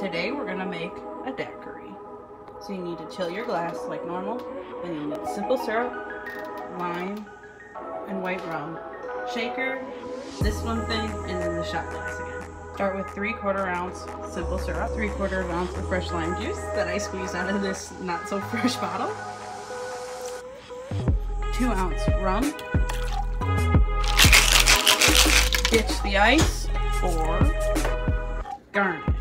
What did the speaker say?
Today we're gonna make a daiquiri. So you need to chill your glass like normal, then you need simple syrup, lime, and white rum, shaker, this one thing, and then the shot glass again. Start with 3/4 ounce simple syrup, 3/4 ounce of fresh lime juice that I squeezed out of this not so fresh bottle, 2 ounce rum, ditch the ice or garnish.